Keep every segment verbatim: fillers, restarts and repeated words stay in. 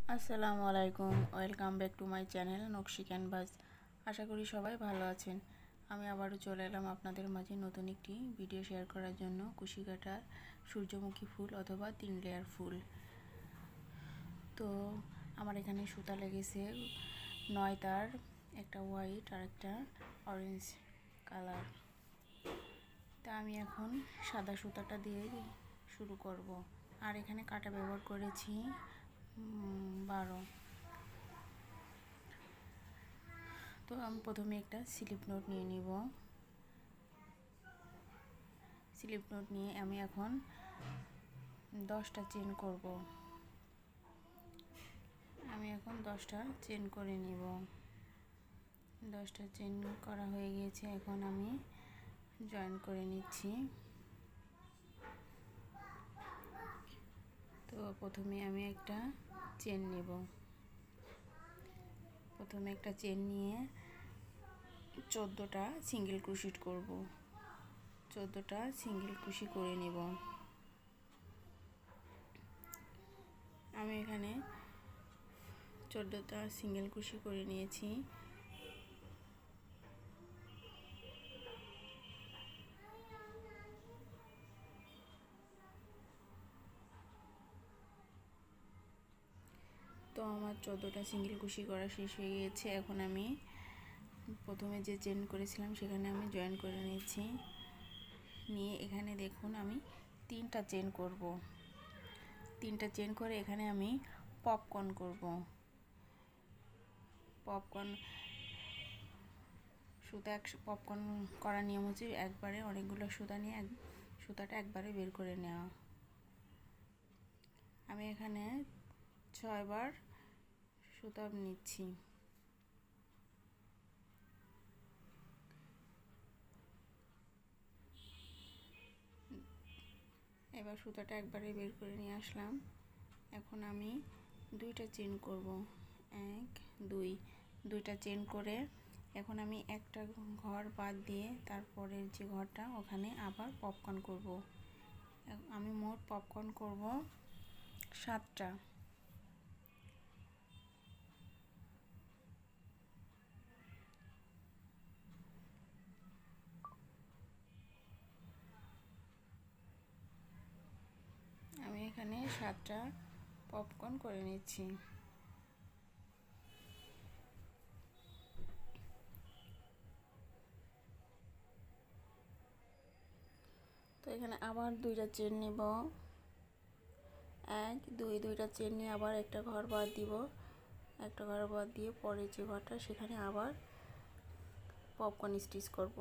আসসালামু আলাইকুম, welcome back to my channel Nakshi canvas. আশা করি সবাই ভালো আছেন। আমি আবারও চলে এলাম আপনাদের মাঝে নতুন একটি ভিডিও শেয়ার করার জন্য। কুশি কাটার সূর্যমুখী ফুল অথবা তিন লেয়ার ফুল। তো আমার এখানে সুতা লেগেছে নয় তার, একটা হোয়াইট আর একটা অরেঞ্জ কালার। তা আমি এখন সাদা সুতাটা দিয়ে শুরু করব। আর এখানে কাটা ব্যবহার করেছি বারো। তো আমি প্রথমে একটা স্লিপ নোট নিয়ে নিব। স্লিপ নোট নিয়ে আমি এখন দশটা চেন করব। আমি এখন দশটা চেন করে নিব। দশটা চেন করা হয়ে গিয়েছে, এখন আমি জয়েন করে নিচ্ছি। তো প্রথমে আমি একটা চেন নেব। প্রথমে একটা চেন নিয়ে চোদ্দোটা সিঙ্গেল ক্রোশেট করব। চোদ্দোটা সিঙ্গেল ক্রোশেট করে নেব। আমি এখানে চোদ্দোটা সিঙ্গেল ক্রোশেট করে নিয়েছি। তো আমার চোদ্দোটা সিঙ্গেল ক্রোশেট করা শেষ হয়ে গিয়েছে। এখন আমি প্রথমে যে চেন করেছিলাম সেখানে আমি জয়েন করে নিচ্ছি। নিয়ে এখানে দেখুন আমি তিনটা চেন করব। তিনটা চেন করে এখানে আমি পপকর্ন করব। পপকর্ন সুতা এক পপকর্ন করার নিয়ম হচ্ছে একবারে অনেকগুলো সুতা নিয়ে এক সুতাটা একবারে বের করে নেওয়া। আমি এখানে ছয়বার সুতা নিচ্ছি। এবার সুতাটা একবারে বের করে নিয়ে আসলাম। এখন আমি দুইটা চেন করব, এক দুই দুইটা চেন করে এখন আমি একটা ঘর বাদ দিয়ে তারপরের যে ঘরটা ওখানে আবার পপকর্ন করব। আমি মোট পপকর্ন করব সাতটা। আমি এখানে সাতটা পপকর্ন করে নিচ্ছি। তো এখানে আবার দুইটা চেন নিব, এক দুই দুইটা চেন নিয়ে আবার একটা ঘর বাদ দিব। একটা ঘর বাদ দিয়ে পরে যে ঘরটা সেখানে আবার পপকর্ন স্টিচ করব।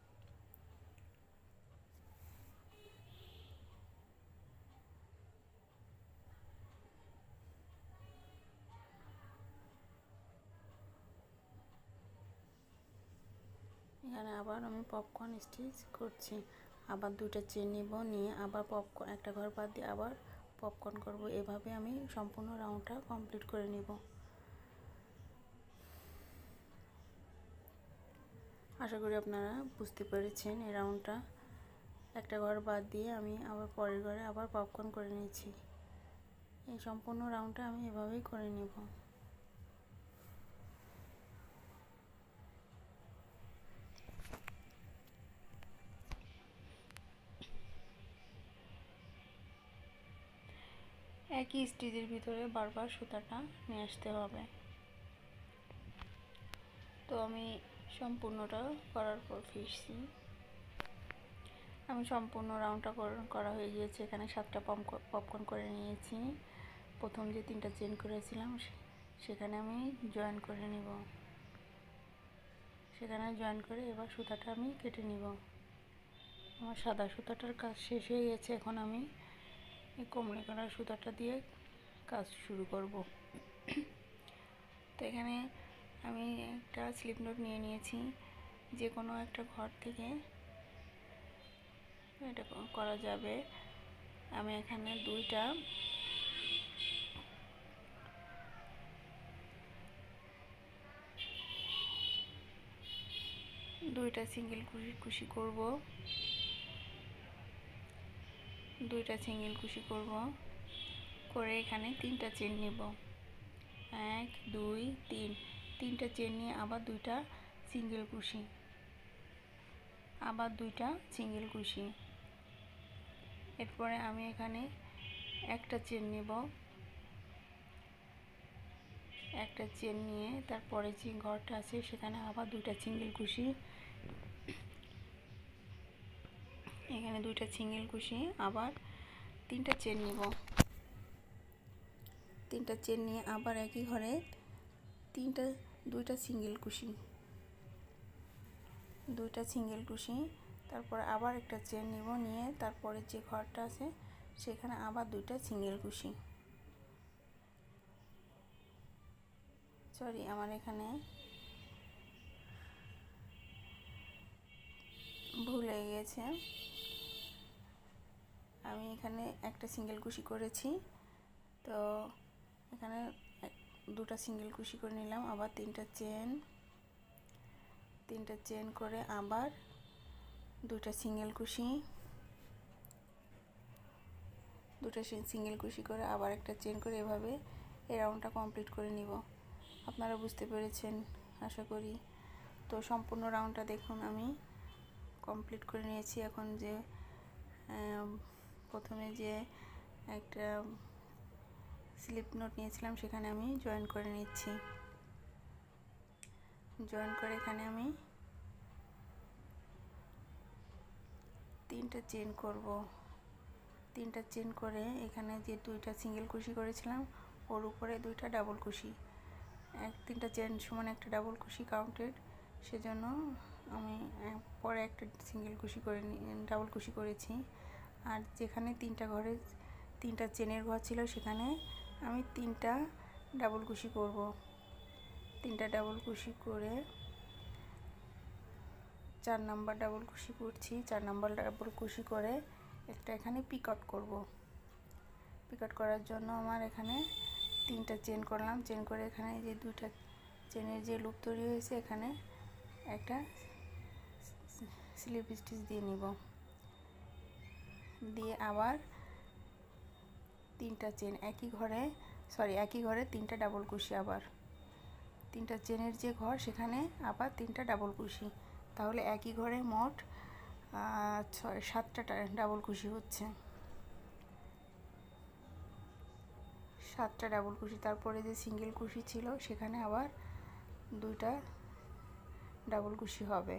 এখানে আবার আমি পপকর্ন স্টিচ করছি। আবার দুইটা চেন নিব, নিয়ে আবার পপকর্ন একটা ঘর বাদ দিয়ে আবার পপকর্ন করব। এভাবে আমি সম্পূর্ণ রাউন্ডটা কমপ্লিট করে নিব। আশা করি আপনারা বুঝতে পেরেছেন। এই রাউন্ডটা একটা ঘর বাদ দিয়ে আমি আবার পরের ঘরে আবার পপকর্ন করে নিয়েছি। এই সম্পূর্ণ রাউন্ডটা আমি এভাবেই করে নেব। একই স্টিচের ভিতরে বারবার সুতাটা নিয়ে আসতে হবে। তো আমি সম্পূর্ণটা করার পর ফিরছি। আমি সম্পূর্ণ রাউন্ডটা করা হয়ে গিয়েছে। এখানে সাতটা পপকর্ন করে নিয়েছি। প্রথম যে তিনটা চেন করেছিলাম সেখানে আমি জয়েন করে নিব। সেখানে জয়েন করে এবার সুতাটা আমি কেটে নিব। আমার সাদা সুতাটার কাজ শেষ হয়ে গেছে। এখন আমি এই কমলা কালার সুতাটা দিয়ে কাজ শুরু করব। তো এখানে আমি একটা স্লিপ নোট নিয়ে নিয়েছি। যে কোনো একটা ঘর থেকে এটা করা যাবে। আমি এখানে দুইটা দুইটা সিঙ্গেল কুশি করব। দুইটা সিঙ্গেল কুশি করব করে এখানে তিনটা চেন নেব। এক দুই তিন, তিনটা চেন নিয়ে আবার দুইটা সিঙ্গেল কুশি, আবার দুইটা সিঙ্গেল কুশি। এরপরে আমি এখানে একটা চেন নেব, একটা চেন নিয়ে তারপরে যে ঘরটা আছে সেখানে আবার দুইটা সিঙ্গেল কুশি, এখানে দুইটা সিঙ্গেল কুশি, আবার তিনটা চেন নিব, তিনটা চেন নিয়ে আবার একই ঘরে তিনটা দুইটা সিঙ্গেল কুশি, দুইটা সিঙ্গেল কুশি, তারপর আবার একটা চেন নিব, নিয়ে তারপরে যে ঘরটা আছে সেখানে আবার দুইটা সিঙ্গেল কুশি। সরি আমার এখানে ভুল হয়ে গেছে, আমি এখানে একটা সিঙ্গেল কুশি করেছি, তো এখানে দুটা সিঙ্গেল কুশি করে নিলাম, আবার তিনটা চেন, তিনটা চেন করে আবার দুটা সিঙ্গেল কুশি, দুটা সিঙ্গেল কুশি করে আবার একটা চেন করে এভাবে এই রাউন্ডটা কমপ্লিট করে নিব। আপনারা বুঝতে পেরেছেন আশা করি। তো সম্পূর্ণ রাউন্ডটা দেখুন আমি কমপ্লিট করে নিয়েছি। এখন যে প্রথমে যে একটা স্লিপ নোট নিয়েছিলাম সেখানে আমি জয়েন করে নিচ্ছি, জয়েন করে এখানে আমি তিনটা চেন করব, তিনটা চেন করে এখানে যে দুইটা সিঙ্গেল কুশি করেছিলাম ওর উপরে দুইটা ডাবল কুশি, এক তিনটা চেন সমান একটা ডাবল কুশি কাউন্টেড, সেজন্য আমি পরে একটা সিঙ্গেল কুশি করে ডাবল কুশি করেছি। আর যেখানে তিনটা ঘরে তিনটা চেনের ঘর ছিল সেখানে আমি তিনটা ডাবল কুশি করব, তিনটা ডাবল কুশি করে চার নাম্বার ডাবল কুশি করছি, চার নাম্বার ডাবল কুশি করে একটা এখানে পিক আউট করব। পিক আউট করার জন্য আমার এখানে তিনটা চেন করলাম, চেন করে এখানে যে দুইটা চেনের যে লুপ তৈরি হয়েছে এখানে একটা স্লিপ স্টিচ দিয়ে নিব, দিয়ে আবার তিনটা চেন একই ঘরে সরি একই ঘরে তিনটা ডাবল কুশি, আবার তিনটা চেনের যে ঘর সেখানে আবার তিনটা ডাবল কুশি, তাহলে একই ঘরে মোট ছয় সাতটা ডাবল কুশি হচ্ছে, সাতটা ডাবল কুশি। তারপরে যে সিঙ্গেল কুশি ছিল সেখানে আবার দুইটা ডাবল কুশি হবে।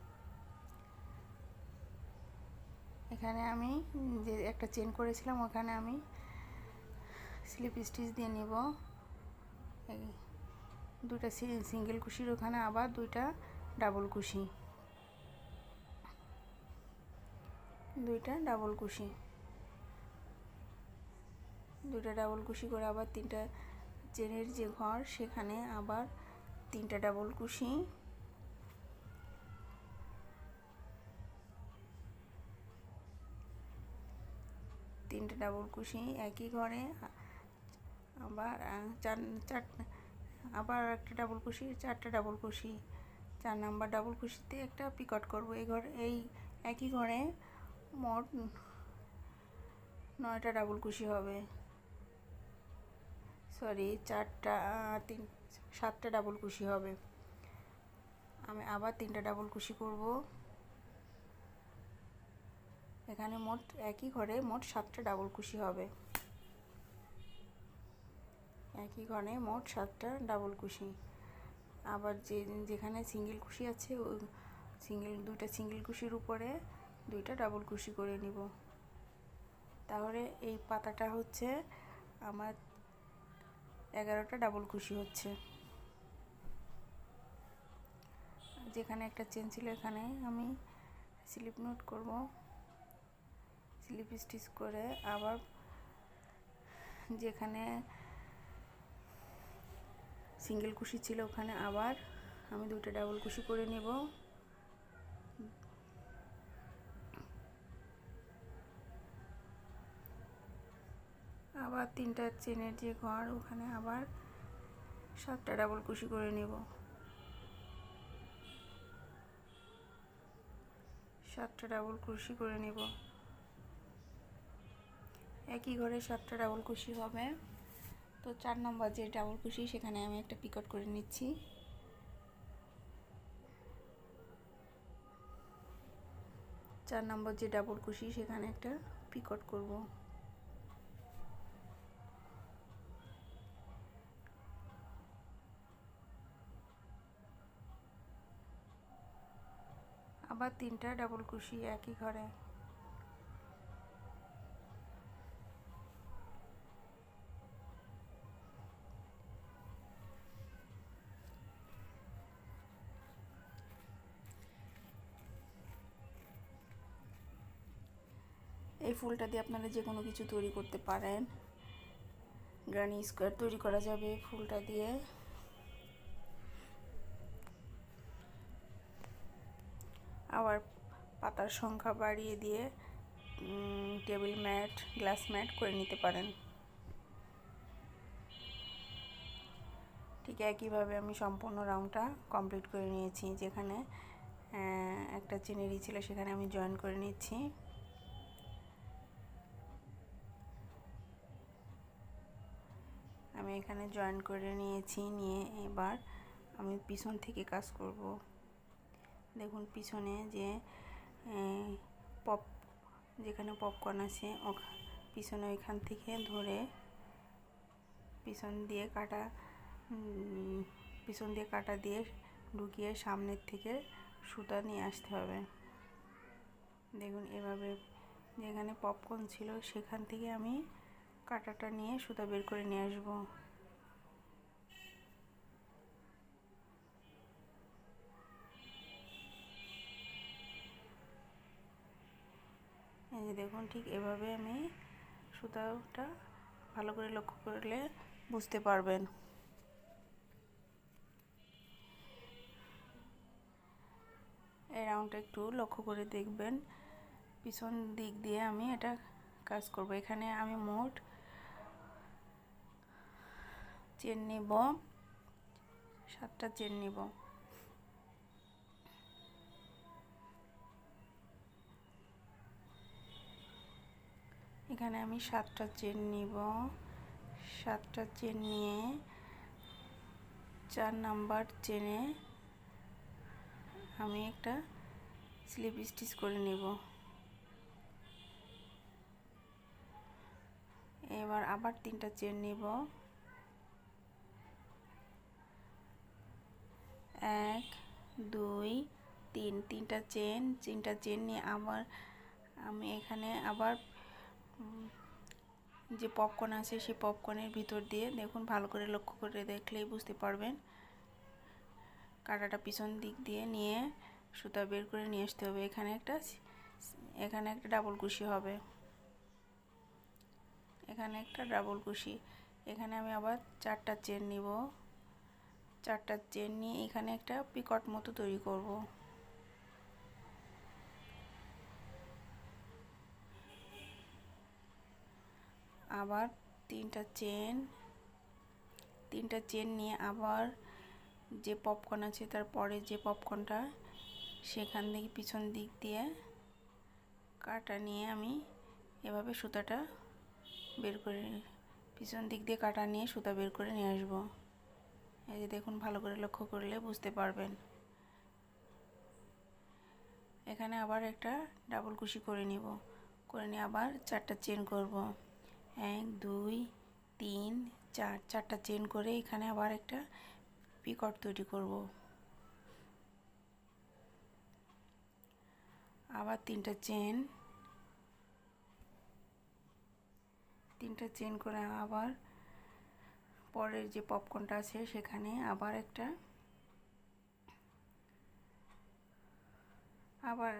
এখানে আমি যে একটা চেন করেছিলাম ওখানে আমি স্লিপ স্টিচ দিয়ে নিব, দুইটা সিঙ্গেল কুশির ওখানে আবার দুইটা ডাবল কুশি, দুইটা ডাবল কুশি, দুইটা ডাবল কুশি করে আবার তিনটা চেনের যে ঘর সেখানে আবার তিনটা ডাবল কুশি, তিনটা ডাবল কুশি একই ঘরে আবার চার চার আবার একটা ডাবল কুশি, চারটা ডাবল কুশি, চার নাম্বার ডাবল কুশিতে একটা পিক আউট করবো। এই ঘরে এই একই ঘরে মোট নয়টা ডাবল কুশি হবে, সরি চারটা তিন সাতটা ডাবল কুশি হবে। আমি আবার তিনটা ডাবল কুশি করব, এখানে মোট একই ঘরে মোট সাতটা ডাবল কুশি হবে, একই ঘরে মোট সাতটা ডাবল কুশি। আবার যে যেখানে সিঙ্গেল কুশি আছে ওই সিঙ্গেল দুইটা সিঙ্গেল কুশির উপরে দুইটা ডাবল কুশি করে নিব, তাহলে এই পাতাটা হচ্ছে আমার এগারোটা ডাবল কুশি হচ্ছে। যেখানে একটা চেন ছিল এখানে আমি স্লিপ নোট করব, স্লিপ স্টিচ করে আবার যেখানে সিঙ্গেল কুশি ছিল ওখানে আবার আমি দুটো ডাবল কুশি করে নেব, আবার তিনটা চেনের যে ঘর ওখানে আবার সাতটা ডাবল কুশি করে নেব, সাতটা ডাবল কুশি করে নেব, একই ঘরে সাতটা ডাবল কুশি হবে। তো চার নম্বর যে ডাবল কুশি সেখানে আমি একটা পিকট করে নিচ্ছি। চার নম্বর যে ডাবল কুশি সেখানে একটা পিকট করব। আবার তিনটা ডাবল কুশি একই ঘরে। এই ফুলটা দিয়ে আপনারা যে কোনো কিছু তৈরি করতে পারেন। গ্রানি স্কোয়ার তৈরি করা যাবে ফুলটা দিয়ে। আবার পাতার সংখ্যা বাড়িয়ে দিয়ে টেবিল ম্যাট, গ্লাস ম্যাট করে নিতে পারেন। ঠিক একইভাবে আমি সম্পূর্ণ রাউন্ডটা কমপ্লিট করে নিয়েছি। যেখানে একটা চেনেরি ছিল সেখানে আমি জয়েন করে নিচ্ছি। আমি এখানে জয়েন করে নিয়েছি। নিয়ে এবার আমি পিছন থেকে কাজ করব। দেখুন পিছনে যে পপ যেখানে পপকর্ন আছে পিছনে ওইখান থেকে ধরে পিছন দিয়ে কাটা পিছন দিয়ে কাটা দিয়ে ঢুকিয়ে সামনের থেকে সুতা নিয়ে আসতে হবে। দেখুন এভাবে যেখানে পপকর্ন ছিল সেখান থেকে আমি কাটাটা নিয়ে সুতা বের করে নিয়ে আসব। এই যে দেখুন ঠিক এভাবে আমি সুতাটা ভালো করে লক্ষ্য করলে বুঝতে পারবেন। এই রাউন্ডটা একটু লক্ষ্য করে দেখবেন। পিছন দিক দিয়ে আমি এটা কাজ করব। এখানে আমি মোট চেন নিব, সাতটা চেন নিব। এখানে আমি সাতটা চেন নিব। সাতটা চেন নিয়ে চার নাম্বার চেনে আমি একটা স্লিপ স্টিচ করে নেব। এবার আবার তিনটা চেন নিব। এক দুই তিন, তিনটা চেন তিনটা চেন নিয়ে আবার আমি এখানে আবার যে পপকর্ন আছে সেই পপকর্নের ভিতর দিয়ে দেখুন ভালো করে লক্ষ্য করে দেখলেই বুঝতে পারবেন। কাঁটাটা পিছন দিক দিয়ে নিয়ে সুতা বের করে নিয়ে আসতে হবে। এখানে একটা এখানে একটা ডাবল কুশি হবে। এখানে একটা ডাবল কুশি। এখানে আমি আবার চারটা চেন নিব। চারটা চেন নিয়ে এখানে একটা পিকট মতো তৈরি করব। আবার তিনটা চেন তিনটা চেন নিয়ে আবার যে পপকর্ন আছে তারপরে যে পপকর্নটা সেখান থেকে পিছন দিক দিয়ে কাটা নিয়ে আমি এভাবে সুতাটা বের করে পিছন দিক দিয়ে কাটা নিয়ে সুতা বের করে নিয়ে আসবো। এই যে দেখুন ভালো করে লক্ষ্য করলে বুঝতে পারবেন। এখানে আবার একটা ডাবল কুশি করে নিব। করে নিয়ে আবার চারটা চেন করব। এক দুই তিন চার, চারটা চেন করে এখানে আবার একটা পিকট তৈরি করব। আবার তিনটা চেন তিনটা চেন করে আবার পরের যে পপকর্নটা আছে সেখানে আবার একটা আবার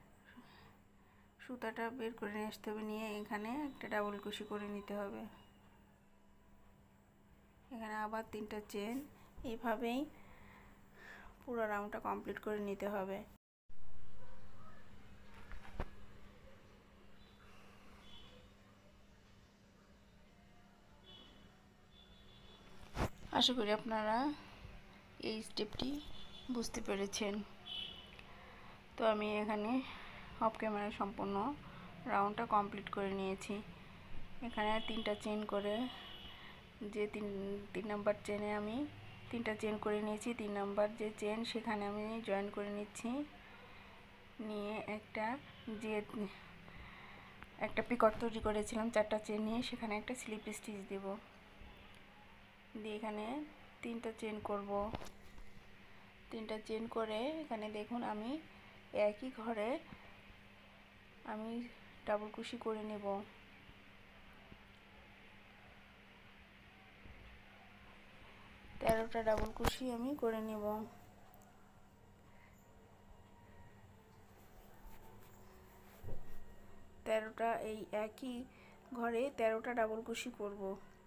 সুতাটা বের করে নিয়ে আসতে হবে। নিয়ে এখানে একটা ডাবল কুশি করে নিতে হবে। এখানে আবার তিনটা চেন, এইভাবেই পুরো রাউন্ডটা কমপ্লিট করে নিতে হবে। আশা করি আপনারা এই স্টেপটি বুঝতে পেরেছেন। তো আমি এখানে অফ ক্যামেরায় সম্পূর্ণ রাউন্ডটা কমপ্লিট করে নিয়েছি। এখানে তিনটা চেন করে যে তিন তিন নাম্বার চেনে আমি তিনটা চেন করে নিয়েছি, তিন নাম্বার যে চেন সেখানে আমি জয়েন করে নিচ্ছি। নিয়ে একটা যে একটা পিকট তৈরি করেছিলাম চারটা চেন নিয়ে, সেখানে একটা স্লিপ স্টিচ দেব। দিয়ে এখানে তিনটা চেন করব। তিনটা চেন করে এখানে দেখুন আমি একই ঘরে আমি ডাবল কুশি করে নেব। তেরোটা ডাবল কুশি আমি করে নেব। তেরোটা এই একই ঘরে তেরোটা ডাবল কুশি করব।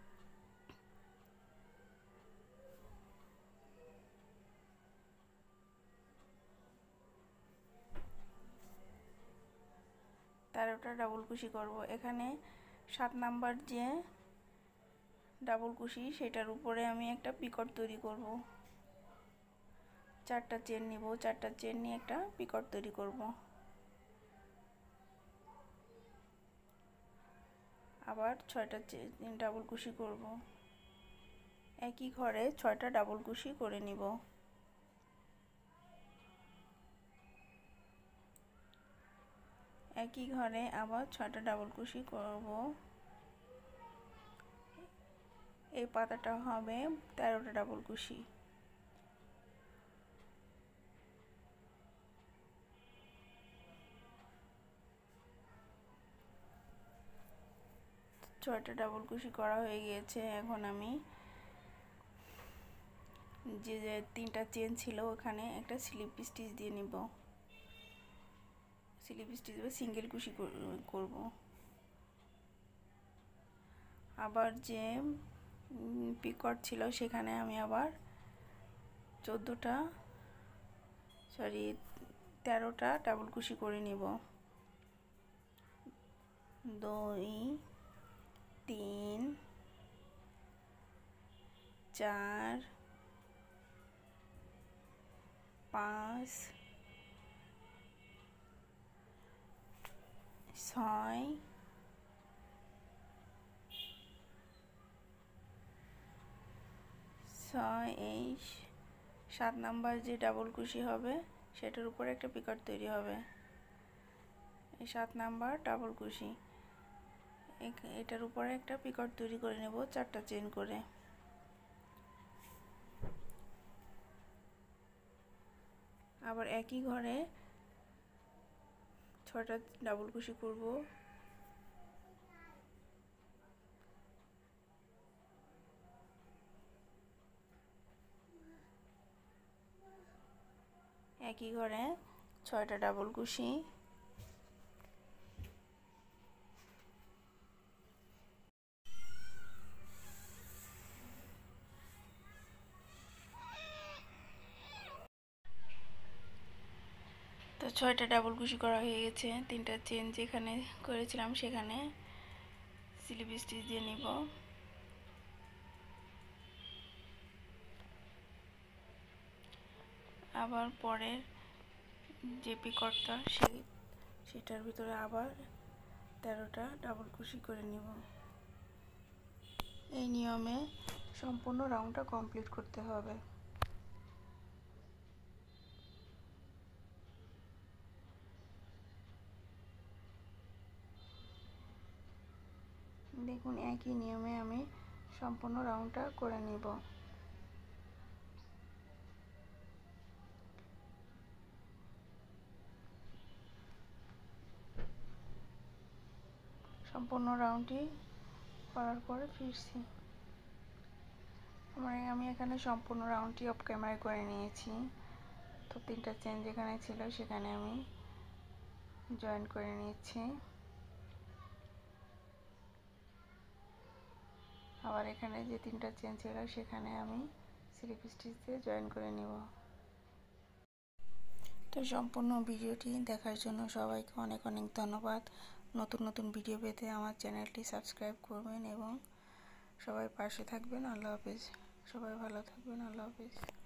তেরোটা ডাবল কুশি করব। এখানে সাত নাম্বার যে ডাবল কুশি সেটার উপরে আমি একটা পিকট তৈরি করব। চারটা চেন নিব, চারটা চেন নিয়ে একটা পিকট তৈরি করব। আবার ছয়টা চেন ডাবল কুশি করব। একই ঘরে ছয়টা ডাবল কুশি করে নিব। একই ঘরে আবার ছয়টা ডাবল কুশি করব। এই পাতাটা হবে তেরোটা ডাবল কুশি। ছয়টা ডাবল কুশি করা হয়ে গিয়েছে। এখন আমি যে যে তিনটা চেন ছিল ওখানে একটা স্লিপ স্টিচ দিয়ে নিব। স্লিপ স্টিচ দিয়ে সিঙ্গেল কুশি করব। আবার যে পিকট ছিল সেখানে আমি আবার চোদ্দোটা সরি তেরোটা ডাবল কুশি করে নিব। দুই, তিন, চার, পাঁচ, ছয়, ছয় এই সাত নাম্বার যে ডাবল কুশি হবে সেটার উপরে একটা পিকট তৈরি হবে। এই সাত নাম্বার ডাবল কুশি এটার উপরে একটা পিকট তৈরি করে নেব চারটা চেন করে। আবার একই ঘরে ছয়টা ডাবল কুশি করব। একই ঘরে ছয়টা ডাবল কুশি। তো ছয়টা ডাবল কুশি করা হয়ে গেছে। তিনটা চেন যেখানে করেছিলাম সেখানে স্লিপ স্টিচ দিয়ে নিব। আবার পরের যে পিকটটা সেই সেটার ভিতরে আবার তেরোটা ডাবল কুশি করে নিব। এই নিয়মে সম্পূর্ণ রাউন্ডটা কমপ্লিট করতে হবে। দেখুন একই নিয়মে আমি সম্পূর্ণ রাউন্ডটা করে নিব। সম্পূর্ণ রাউন্ডটি করার পরে ফিরছি। আমার আমি এখানে সম্পূর্ণ রাউন্ডটি অফ ক্যামেরায় করে নিয়েছি। তো তিনটা চেন যেখানে ছিল সেখানে আমি জয়েন করে নিচ্ছি। আবার এখানে যে তিনটা চেন ছিল সেখানে আমি স্লিপ স্টিচ দিয়ে জয়েন করে নেব। তো সম্পূর্ণ ভিডিওটি দেখার জন্য সবাইকে অনেক অনেক ধন্যবাদ। নতুন নতুন ভিডিও পেতে আমার চ্যানেলটি সাবস্ক্রাইব করবেন এবং সবাই পাশে থাকবেন। আল্লাহ হাফেজ। সবাই ভালো থাকবেন। আল্লাহ হাফেজ।